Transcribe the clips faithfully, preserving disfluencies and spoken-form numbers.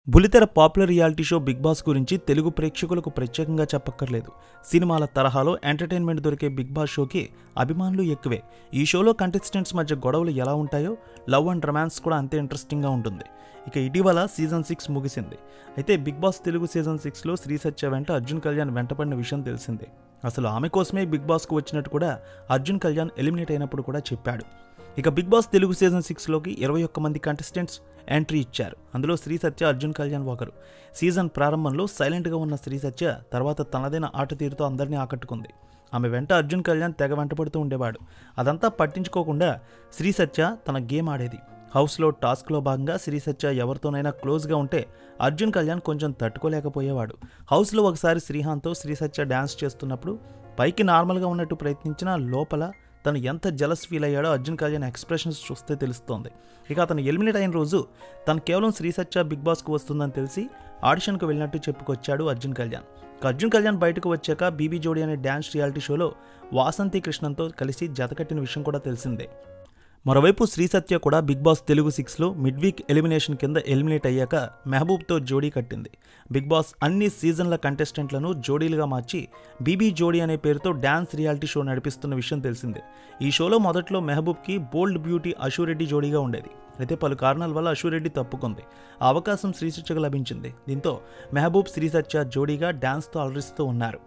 బుల్లితెర popular reality show Bigg Boss గురించి తెలుగు ప్రేక్షకులకు ప్రత్యేకంగా చెప్పక్కర్లేదు. సినిమాల తరహాలో ఎంటర్టైన్మెంట్ దొరికే బిగ్ బాస్ షోకి అభిమానులు ఎక్కువే. ఈ షోలో కంటెస్టెంట్స్ మధ్య గొడవలు ఎలా ఉంటాయో లవ్ అండ్ రొమాన్స్ కూడా అంతే ఇంట్రెస్టింగ్గా ఉంటుంది. ఇక ఇటీవల సీజన్ సిక్స్ ముగిసింది. అయితే బిగ్ బాస్ తెలుగు సీజన్ సిక్స్లో శ్రీ సత్య వెంట అర్జున్ కళ్యాణ్ వెంటపడిన విషయం తెలిసిందే. అసలు ఆమె కోసమే బిగ్ బాస్కు వచ్చినట్టు కూడా అర్జున్ కళ్యాణ్ ఎలిమినేట్ అయినప్పుడు కూడా చెప్పాడు. ఇక బిగ్ బాస్ తెలుగు సీజన్ సిక్స్లోకి ఇరవై ఒక్క మంది కంటెస్టెంట్స్ ఎంట్రీ ఇచ్చారు. అందులో శ్రీ సత్య, అర్జున్ కళ్యాణ్ ఒకరు. సీజన్ ప్రారంభంలో సైలెంట్గా ఉన్న శ్రీ సత్య తర్వాత తనదైన ఆట తీరుతో అందరినీ ఆకట్టుకుంది. ఆమె వెంట అర్జున్ కళ్యాణ్ తెగ వెంటపడుతూ ఉండేవాడు. అదంతా పట్టించుకోకుండా శ్రీ సత్య తన గేమ్ ఆడేది. హౌస్లో టాస్క్లో భాగంగా శ్రీ సత్య ఎవరితోనైనా క్లోజ్గా ఉంటే అర్జున్ కళ్యాణ్ కొంచెం తట్టుకోలేకపోయేవాడు. హౌస్లో ఒకసారి శ్రీహాంత్తో శ్రీ సత్య డ్యాన్స్ చేస్తున్నప్పుడు పైకి నార్మల్గా ఉన్నట్టు ప్రయత్నించినా లోపల తను ఎంత జలస్ ఫీల్ అయ్యాడో అర్జున్ కళ్యాణ్ ఎక్స్ప్రెషన్స్ చూస్తే తెలుస్తోంది. ఇక అతను ఎలిమినేట్ అయిన రోజు తను కేవలం శ్రీ సత్య బిగ్ బాస్కు వస్తుందని తెలిసి ఆడిషన్కు వెళ్ళినట్టు చెప్పుకొచ్చాడు అర్జున్ కళ్యాణ్. అర్జున్ కళ్యాణ్ బయటకు వచ్చాక బీబీ జోడీ అనే డ్యాన్స్ రియాలిటీ షోలో వాసంతి కృష్ణన్తో కలిసి జతకట్టిన విషయం కూడా తెలిసిందే. మరోవైపు శ్రీ సత్య కూడా బిగ్ బాస్ తెలుగు సిక్స్లో మిడ్ వీక్ ఎలిమినేషన్ కింద ఎలిమినేట్ అయ్యాక మెహబూబ్తో జోడీ కట్టింది. బిగ్ బాస్ అన్ని సీజన్ల కంటెస్టెంట్లను జోడీలుగా మార్చి బీబీ జోడీ అనే పేరుతో డ్యాన్స్ రియాలిటీ షో నడిపిస్తున్న విషయం తెలిసిందే. ఈ షోలో మొదట్లో మెహబూబ్కి బోల్డ్ బ్యూటీ అశురెడ్డి జోడీగా ఉండేది. అయితే పలు కారణాల వల్ల అశురెడ్డి తప్పుకుంది. ఆ అవకాశం శ్రీ సత్యకు లభించింది. దీంతో మెహబూబ్ శ్రీ సత్య జోడీగా డ్యాన్స్తో అలరిస్తూ ఉన్నారు.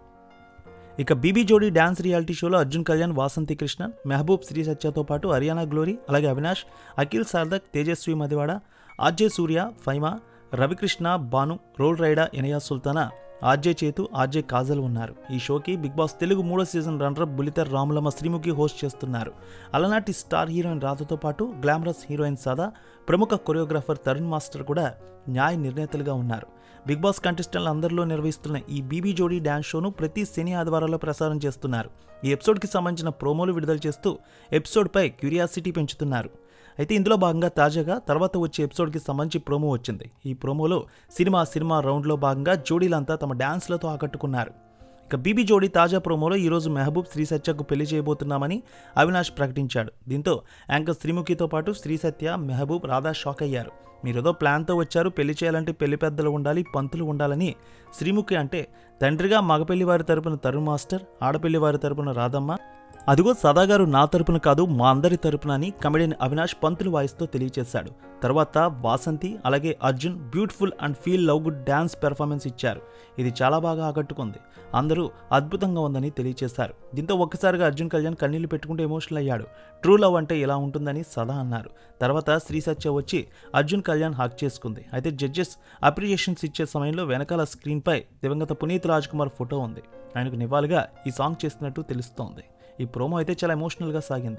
ఇక బీబీ జోడీ డ్యాన్స్ రియాలిటీ షోలో అర్జున్ కళ్యాణ్, వాసంతి కృష్ణన్, మెహబూబ్ శ్రీ సత్యతో పాటు హరియానా గ్లోరీ, అలాగే Avinash, Akhil Sarthak, Tejaswi Madivada, RJ Surya, Faima, Ravikrishna, Bhanu, Roll Rida, Enaya Sultana, RJ Chetu, RJ Kajal ఉన్నారు. ఈ షోకి బిగ్ బాస్ తెలుగు మూడో సీజన్ రన్నరప్ బుల్లితెర రాములమ్మ శ్రీముఖి హోస్ట్ చేస్తున్నారు. అలనాటి స్టార్ హీరోయిన్ రాధతో పాటు గ్లామరస్ హీరోయిన్ సదా, ప్రముఖ కొరియోగ్రాఫర్ తరుణ్ మాస్టర్ కూడా న్యాయ నిర్ణేతలుగా ఉన్నారు. బిగ్ బాస్ కంటెస్టెంట్లు అందరిలో నిర్వహిస్తున్న ఈ బీబీ జోడీ డ్యాన్స్ షోను ప్రతి శని ఆదివారాల్లో ప్రసారం చేస్తున్నారు. ఈ ఎపిసోడ్కి సంబంధించిన ప్రోమోలు విడుదల చేస్తూ ఎపిసోడ్పై క్యూరియాసిటీ పెంచుతున్నారు. అయితే ఇందులో భాగంగా తాజాగా తర్వాత వచ్చే ఎపిసోడ్కి సంబంధించి ప్రోమో వచ్చింది. ఈ ప్రోమోలో సినిమా సినిమా రౌండ్లో భాగంగా జోడీలంతా తమ డ్యాన్స్లతో ఆకట్టుకున్నారు. ఇక బీబీ జోడీ తాజా ప్రోమోలో ఈరోజు మెహబూబ్ శ్రీ సత్యకు పెళ్లి చేయబోతున్నామని అవినాష్ ప్రకటించాడు. దీంతో యాంకర్ శ్రీముఖితో పాటు శ్రీ సత్య, మెహబూబ్, రాధా షాక్ అయ్యారు. మీరేదో ప్లాన్తో వచ్చారు, పెళ్లి చేయాలంటే పెళ్లి పెద్దలు ఉండాలి, పంతులు ఉండాలని శ్రీముఖి అంటే తండ్రిగా మగపెళ్లి వారి తరపున తరుణ్ మాస్టర్, ఆడపెళ్లి వారి తరపున రాధమ్మ, అదిగో సదాగారు నా తరపున కాదు మా అందరి తరపున అని కమెడియన్ అవినాష్ పంతులు వాయిస్తో తెలియజేశాడు. తర్వాత వాసంతి అలాగే Arjun beautiful and feel love good dance performance ఇచ్చారు. ఇది చాలా బాగా ఆకట్టుకుంది, అందరూ అద్భుతంగా ఉందని తెలియజేశారు. దీంతో ఒక్కసారిగా అర్జున్ కళ్యాణ్ కన్నీళ్లు పెట్టుకుంటూ ఎమోషనల్ అయ్యాడు. ట్రూ లవ్ అంటే ఇలా ఉంటుందని సదా అన్నారు. తర్వాత శ్రీ సత్య వచ్చి అర్జున్ కళ్యాణ్ హక్ చేసుకుంది. అయితే జడ్జెస్ అప్రిషియేషన్స్ ఇచ్చే సమయంలో వెనకాల స్క్రీన్పై దివంగత పునీత్ రాజ్ కుమార్ ఫోటో ఉంది. ఆయనకు నివాళిగా ఈ సాంగ్ చేస్తున్నట్టు తెలుస్తోంది. ఈ ప్రోమో అయితే చాలా ఎమోషనల్గా సాగింది.